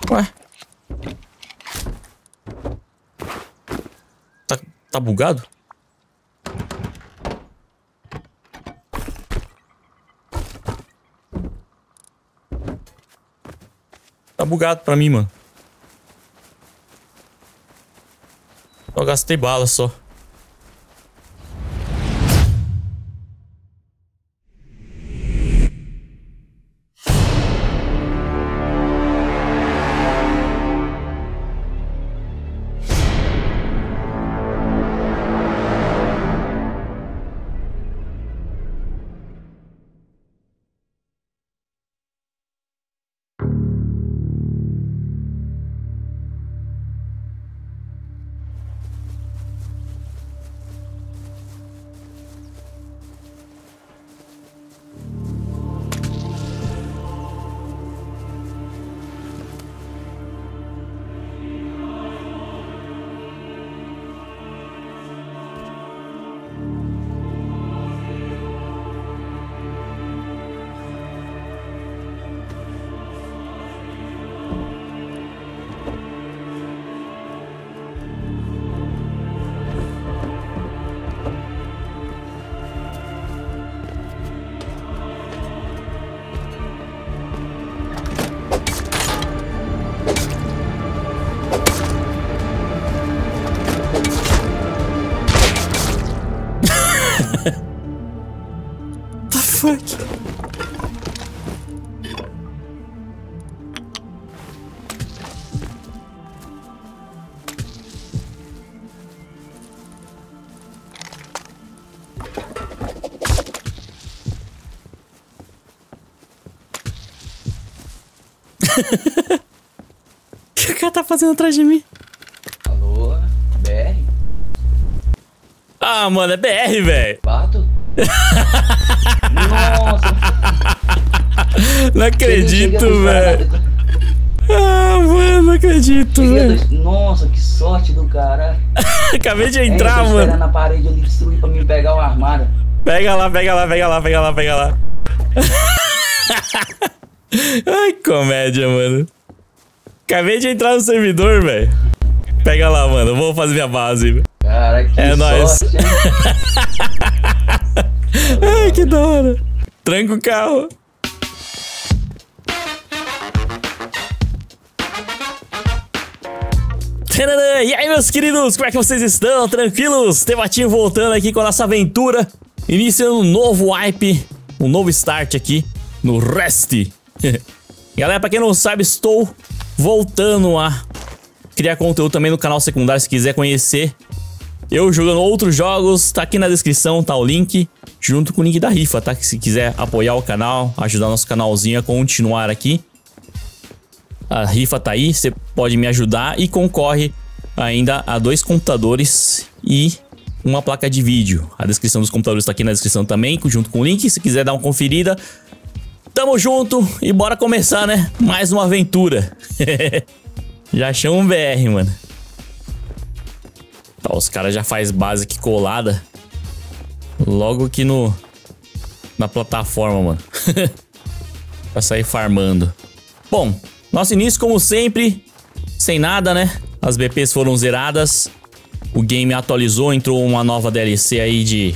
Ué? Tá bugado? Tá bugado pra mim, mano. Só gastei bala só. Fuck. O que o cara tá fazendo atrás de mim? Alô, BR? Ah, mano, é BR, velho. Pato? Nossa! Não acredito, velho. Ah, mano, não acredito, velho. Nossa, que sorte do cara. Acabei de entrar, tô mano. esperando a parede ali destruir pra mim pegar o armário. Pega lá, pega lá, pega lá, pega lá, pega lá. Ai, comédia, mano. Acabei de entrar no servidor, velho. Pega lá, mano. Eu vou fazer minha base, velho. Cara, que É nóis. sorte, hein? Ai, que da hora. Tranca o carro. E aí, meus queridos, como é que vocês estão? Tranquilos? Tevatinho voltando aqui com a nossa aventura, iniciando um novo wipe, um novo start aqui no Rust. Galera, pra quem não sabe, estou voltando a criar conteúdo também no canal secundário, se quiser conhecer eu jogando outros jogos, tá aqui na descrição, tá o link, junto com o link da rifa, tá? Que se quiser apoiar o canal, ajudar nosso canalzinho a continuar aqui, a rifa tá aí, você pode me ajudar e concorre ainda a 2 computadores e uma placa de vídeo. A descrição dos computadores tá aqui na descrição também, junto com o link, se quiser dar uma conferida. Tamo junto e bora começar, né? Mais uma aventura. Já chama um BR, mano. Tá, os caras já faz base aqui colada. Logo aqui na plataforma, mano. Pra sair farmando. Bom, nosso início, como sempre, sem nada, né? As BPs foram zeradas. O game atualizou, entrou uma nova DLC aí de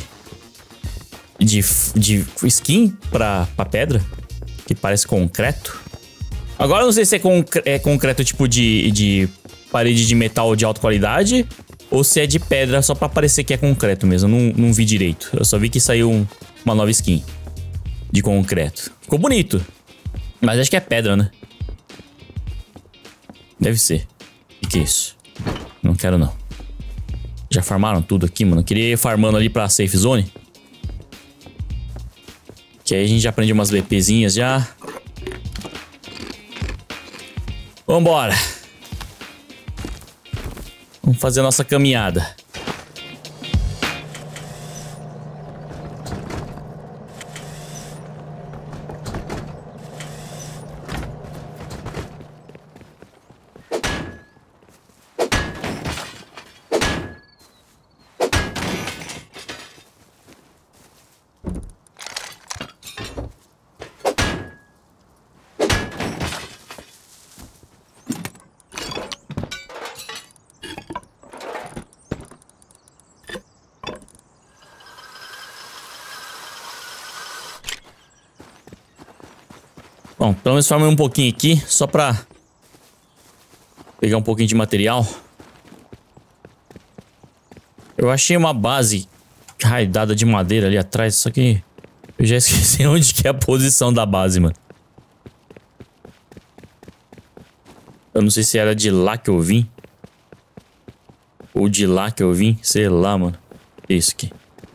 skin pra pedra, que parece concreto. Agora eu não sei se é concreto tipo de parede de metal de alta qualidade ou se é de pedra só pra parecer que é concreto mesmo. Eu não vi direito. Eu só vi que saiu uma nova skin de concreto. Ficou bonito, mas acho que é pedra, né? Deve ser. O que é isso? Não quero não. Já farmaram tudo aqui, mano. Eu queria ir farmando ali pra safe zone, que aí a gente já aprende umas BPzinhas já. Vambora. Vamos fazer a nossa caminhada. Bom, pelo menos farmei um pouquinho aqui, só pra pegar um pouquinho de material. Eu achei uma base raidada de madeira ali atrás, só que eu já esqueci onde que é a posição da base, mano. Eu não sei se era de lá que eu vim. Ou de lá que eu vim, sei lá, mano. Isso aqui.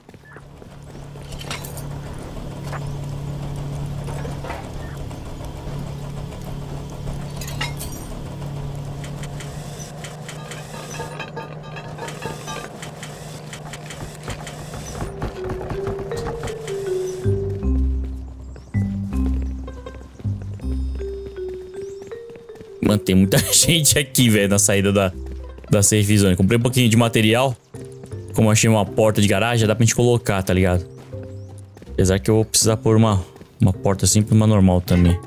Mano, tem muita gente aqui, velho, na saída da safe zone. Comprei um pouquinho de material. Como eu achei uma porta de garagem, dá pra gente colocar, tá ligado? Apesar que eu vou precisar pôr uma porta assim pra uma normal também.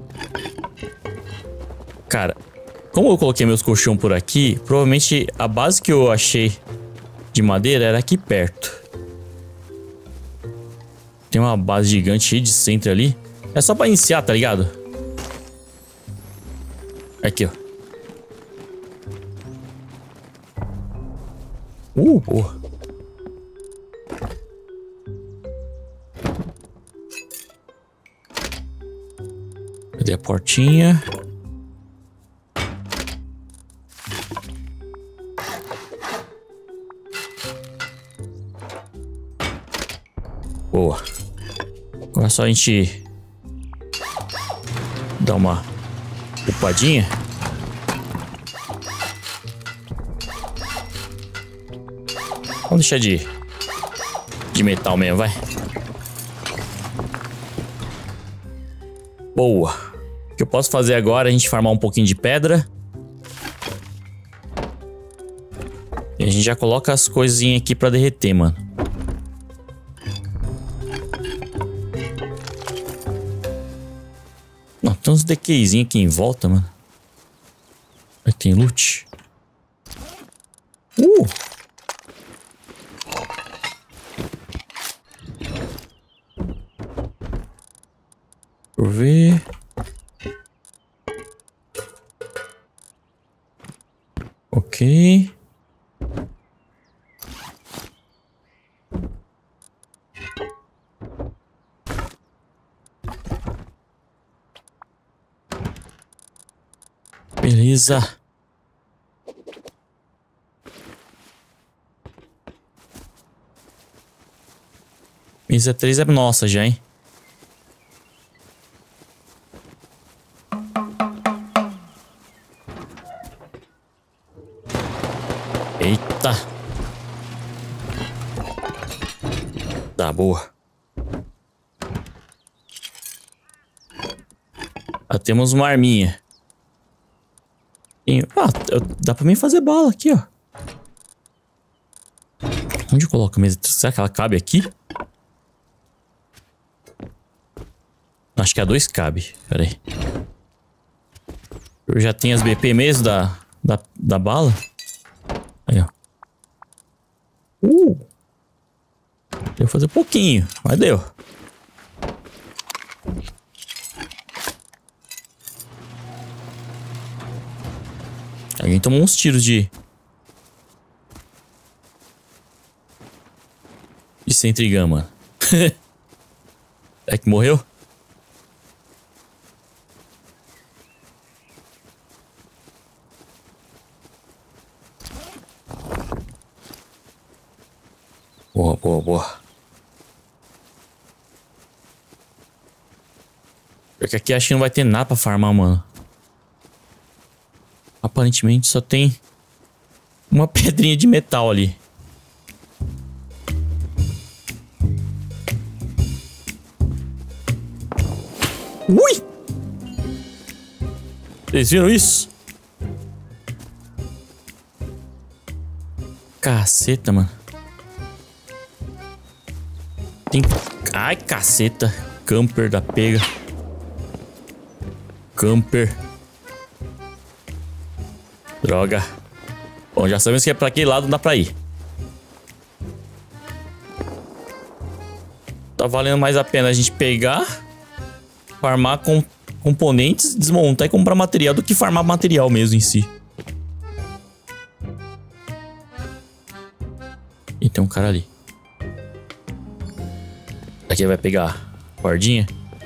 Cara, como eu coloquei meus colchão por aqui, provavelmente a base que eu achei de madeira era aqui perto. Tem uma base gigante cheia de centro ali. É só pra iniciar, tá ligado? Aqui, ó. Boa. Cadê a portinha? Boa. Agora é só a gente dar uma upadinha. Vamos deixar de metal mesmo, vai. Boa. O que eu posso fazer agora é a gente farmar um pouquinho de pedra. E a gente já coloca as coisinhas aqui pra derreter, mano. Não, tem uns DQzinhos aqui em volta, mano. Aí tem loot. Por ver. Ok. Beleza. Mesa 3 é nossa já, hein? Eita. Tá, boa. Ah, temos uma arminha. Dá pra mim fazer bala aqui, ó. Onde eu coloco a mesa? Será que ela cabe aqui? Acho que a 2 cabe. Pera aí. Eu já tenho as BP mesmo da bala. Aí, ó. Deu fazer pouquinho, mas deu. Alguém tomou uns tiros de Sentry Gun, mano. É que morreu? Boa, boa, boa. Porque aqui acho que não vai ter nada pra farmar, mano. Aparentemente só tem uma pedrinha de metal ali. Ui! Vocês viram isso? Caceta, mano. Tem... Ai, caceta. Camper da pega. Camper. Droga. Bom, já sabemos que é pra aquele lado, não dá pra ir. Tá valendo mais a pena a gente pegar, farmar com componentes, desmontar e comprar material do que farmar material mesmo em si. E tem um cara ali. Aqui vai pegar a cordinha.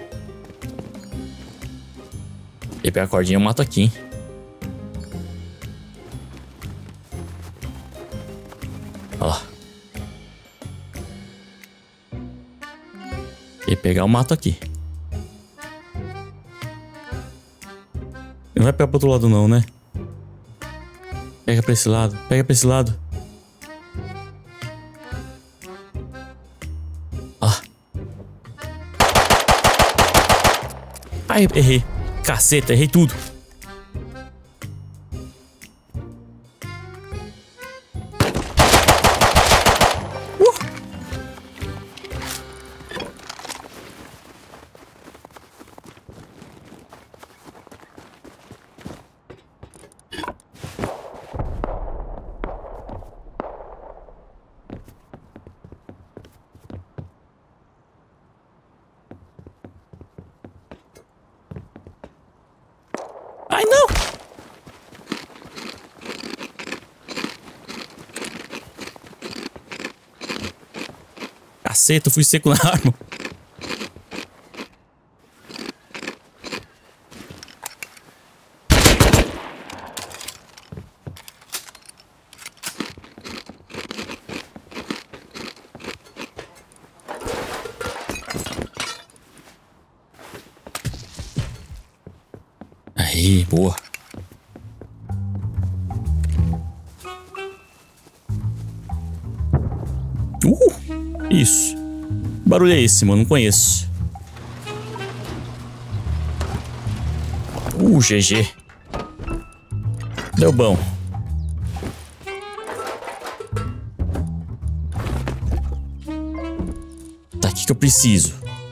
Ele pega a cordinha, eu mato aqui, hein? Olha lá. Ele pegar, eu mato aqui. Não vai pegar pro outro lado não, né? Pega pra esse lado. Pega pra esse lado. Ah. Ai, errei. Caceta, errei tudo. Ai, não! Caceta, eu fui seco na arma. Aí, boa. Isso. Que barulho é esse, mano? Não conheço. GG. Deu bom. Tá, o que eu preciso?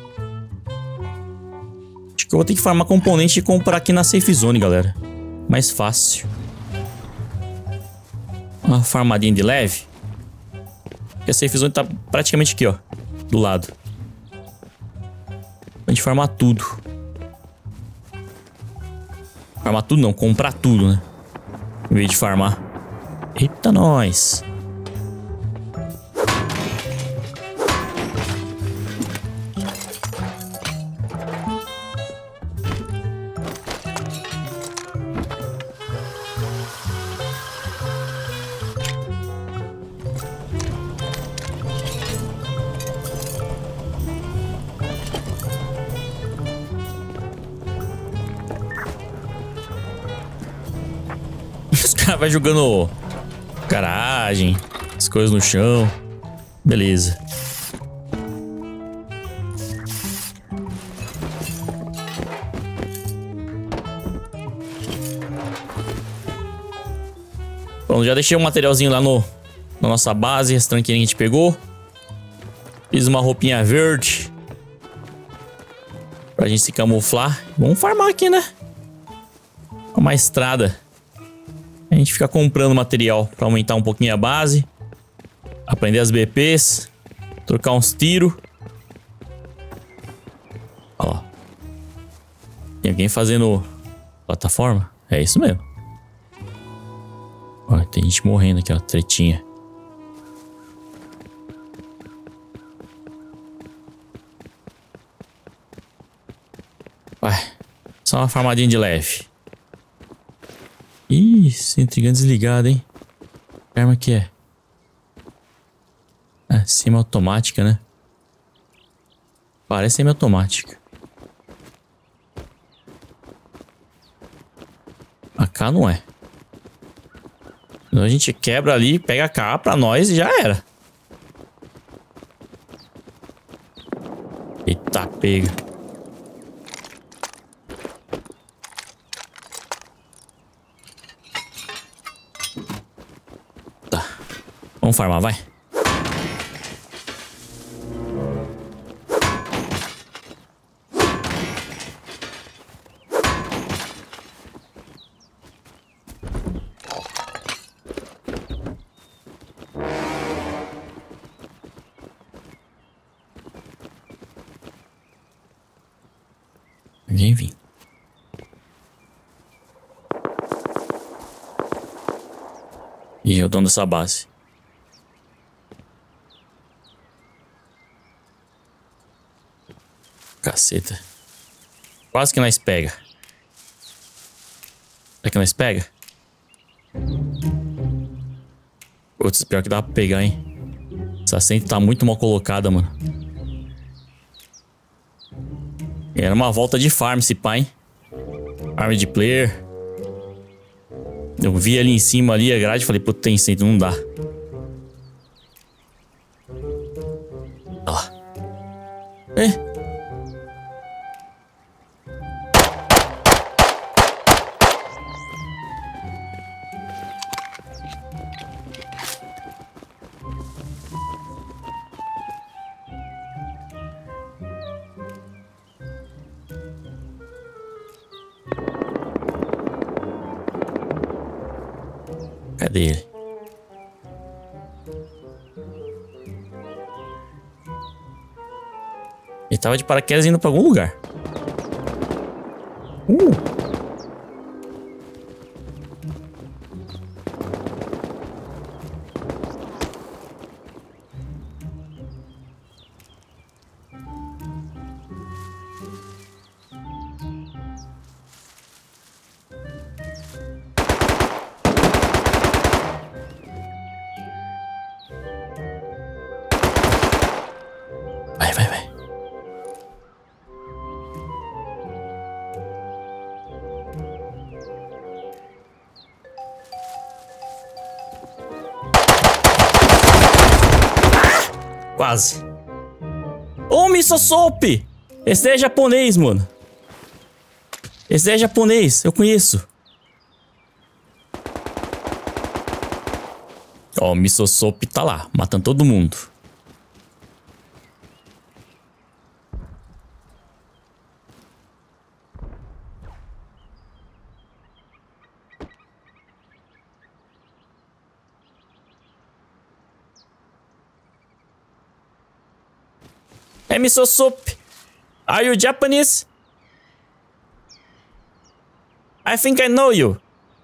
Acho que eu vou ter que farmar componente e comprar aqui na Safe Zone, galera. Mais fácil. Uma farmadinha de leve. Porque a Safe Zone tá praticamente aqui, ó. Do lado. Pra gente farmar tudo. Farmar tudo não, comprar tudo, né? Em vez de farmar. Eita, nós. Os caras vão jogando garagem, as coisas no chão. Beleza. Bom, já deixei um materialzinho lá na nossa base, esse tranquinho que a gente pegou. Fiz uma roupinha verde pra gente se camuflar. Vamos farmar aqui, né? Uma estrada. A gente fica comprando material pra aumentar um pouquinho a base. Aprender as BPs. Trocar uns tiros. Ó. Tem alguém fazendo plataforma? É isso mesmo. Ó, tem gente morrendo aqui, ó. Tretinha. Vai. Só uma farmadinha de leve. Ih, centrigante desligado, hein? Que arma que é? Ah, semi-automática, né? Parece semi-automática. A K não é. Então a gente quebra ali, pega a K pra nós e já era. Eita, pega. Vamos farmar, vai. Ninguém vem. Ih, é o dono dessa base. Caceta. Quase que nós pega. Será que nós pega? Putz, pior que dá pra pegar, hein? Essa centro tá muito mal colocada, mano. Era uma volta de farm esse pá, hein? Farm de player. Eu vi ali em cima ali a grade e falei, pô, tem centro, não dá. Olha lá. É? Cadê ele? Ele tava de paraquedas indo pra algum lugar. Vai, vai, vai. Quase. Ô, Miso Soap! Esse daí é japonês, mano. Esse daí é japonês, eu conheço. Ó, o Miso Soap tá lá, matando todo mundo. Hey, Miso Soap, are you Japanese? I think I know you.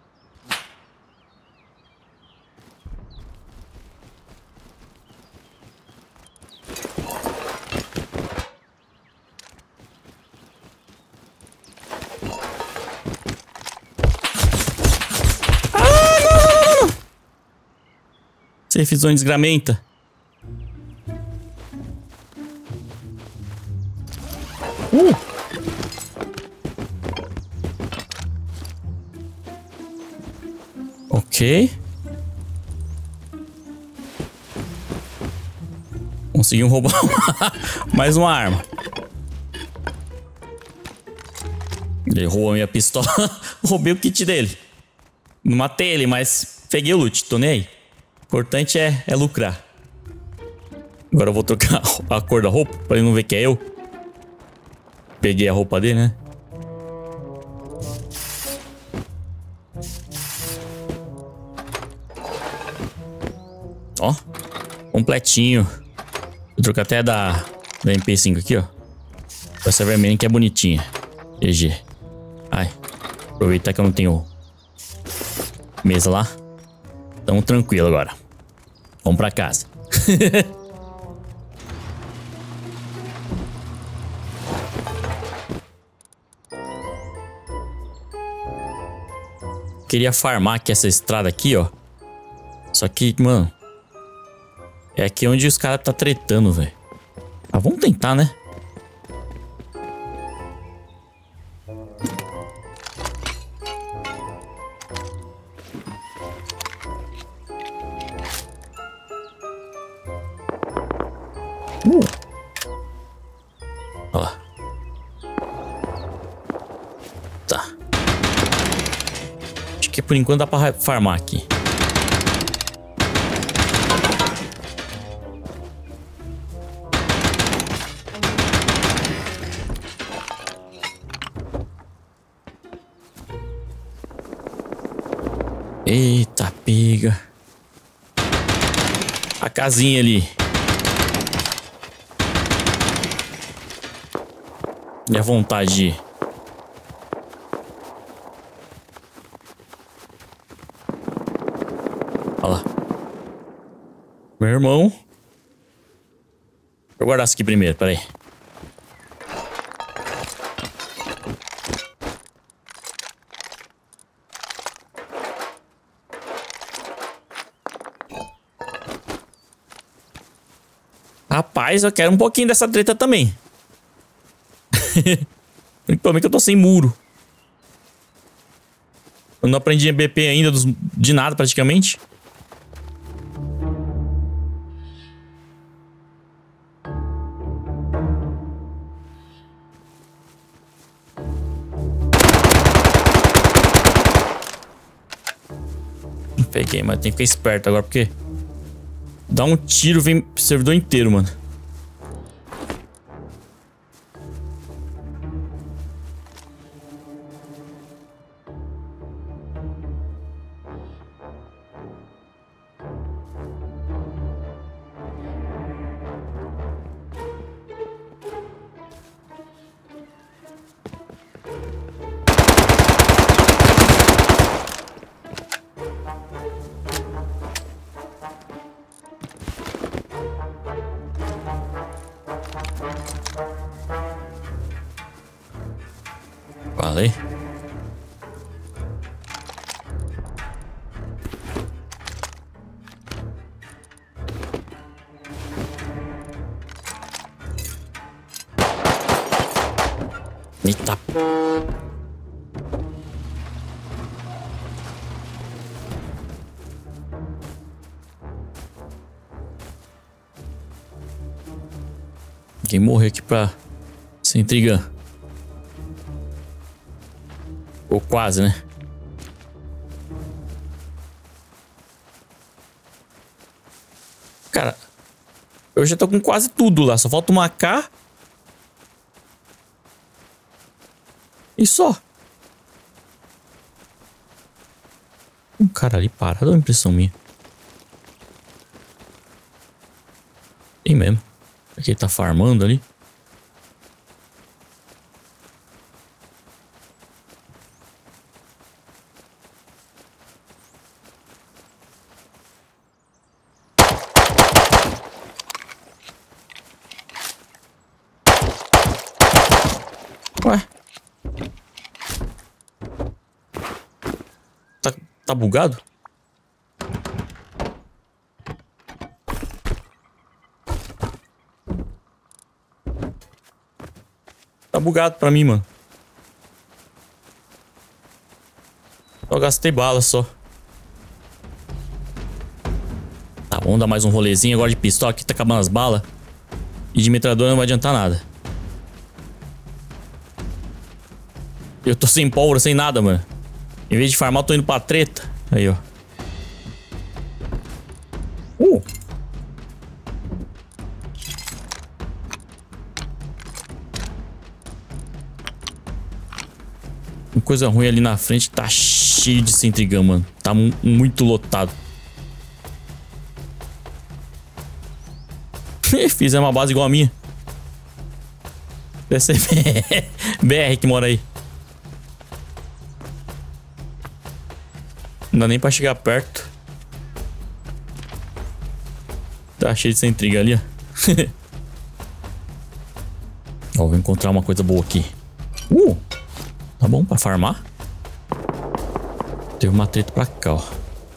Ah, não. Safe zone desgramenta. Ok. Conseguimos roubar mais uma arma. Ele roubou a minha pistola. Roubei o kit dele. Não matei ele, mas peguei o loot. Tô nem aí. O importante é lucrar. Agora eu vou trocar a cor da roupa pra ele não ver que é eu. Peguei a roupa dele, né? Ó, completinho. Vou trocar até da MP5 aqui, ó. Essa vermelha que é bonitinha. GG. Ai, aproveitar que eu não tenho mesa lá. Tamo tranquilo agora. Vamos pra casa. Queria farmar aqui essa estrada aqui, ó. Só que, mano, é aqui onde os caras tá tretando, velho. Ah, vamos tentar, né? Olha lá. Tá. Acho que por enquanto dá pra farmar aqui. Eita, pega. A casinha ali. E a vontade de ir. Olha lá. meu irmão. Deixa eu guardar isso aqui primeiro, peraí. Rapaz, eu quero um pouquinho dessa treta também. Principalmente que eu tô sem muro. Eu não aprendi BP ainda de nada praticamente. Peguei, mas tem que ficar esperto agora porque dá um tiro, vem pro servidor inteiro, mano. Falei. Eita. Ninguém morreu aqui pra ser intrigante. Ou quase, né? Cara, eu já tô com quase tudo lá. Só falta uma AK. E só. Um cara ali parado, é uma impressão minha. Tem mesmo. Aqui ele tá farmando ali. Ué. Tá bugado? Tá bugado pra mim, mano. Só gastei bala só. Tá, vamos dar mais um rolezinho agora de pistola. Aqui tá acabando as balas. E de metralhadora não vai adiantar nada. Eu tô sem pólvora, sem nada, mano. Em vez de farmar, eu tô indo pra treta. Aí, ó. Uma coisa ruim ali na frente, tá cheio de Sentrigun, mano. Tá muito lotado. Fizemos uma base igual a minha. Deve ser BR que mora aí. Não dá nem pra chegar perto. Tá cheio de Sentrigun ali, ó. Ó, vou encontrar uma coisa boa aqui. Tá bom pra farmar. Teve uma treta pra cá, ó.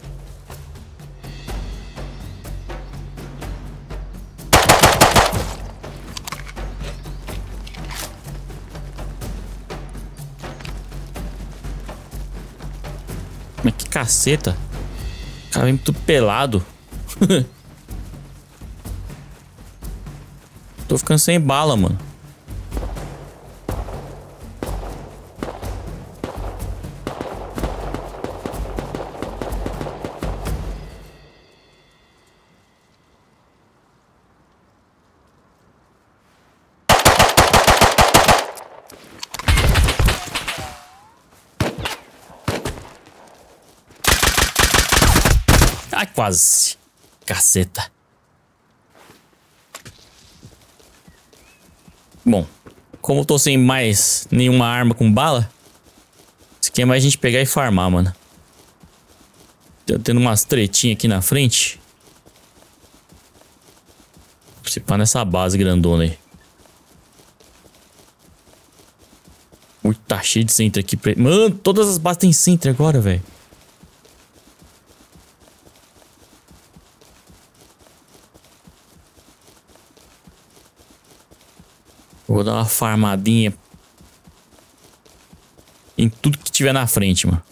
Mas que caceta. O cara vem tudo pelado. Tô ficando sem bala, mano. Ai, quase. Caceta. Bom, como eu tô sem mais nenhuma arma com bala, isso aqui é mais a gente pegar e farmar, mano. Tô tendo umas tretinhas aqui na frente. Se pá nessa base grandona aí. Ui, tá cheio de Sentry aqui. Mano, todas as bases tem Sentry agora, velho. Vou dar uma farmadinha em tudo que tiver na frente, mano.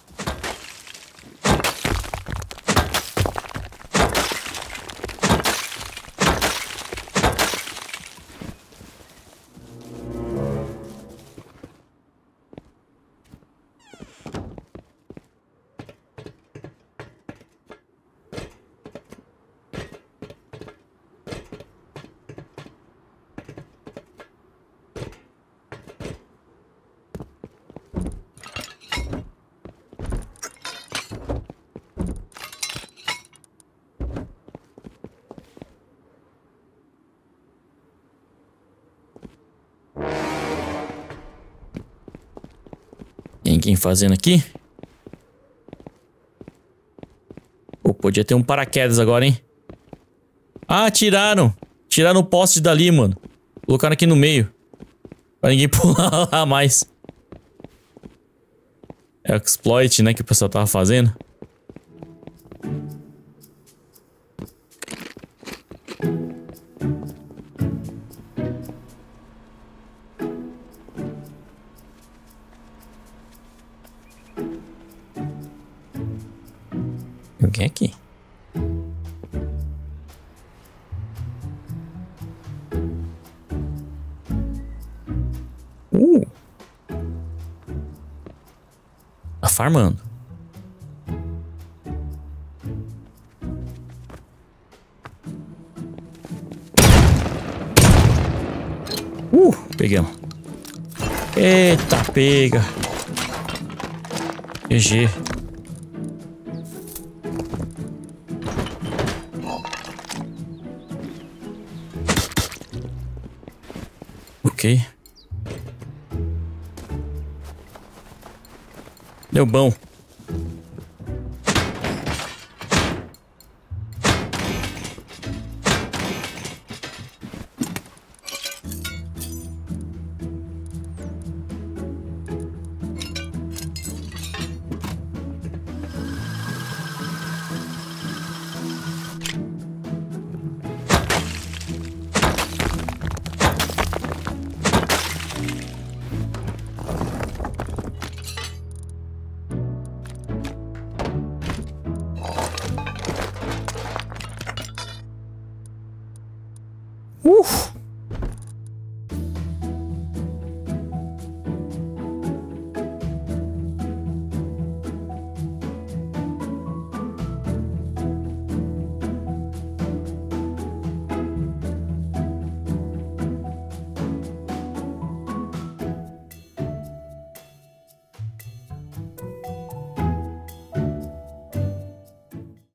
Ninguém fazendo aqui. Pô, podia ter um paraquedas agora, hein? Ah, tiraram. Tiraram o poste dali, mano. Colocaram aqui no meio. Pra ninguém pular lá mais. É o exploit, né, que o pessoal tava fazendo. Alguém aqui. Tá farmando. Pegamos. Eita, pega. GG. Ok. Deu bom.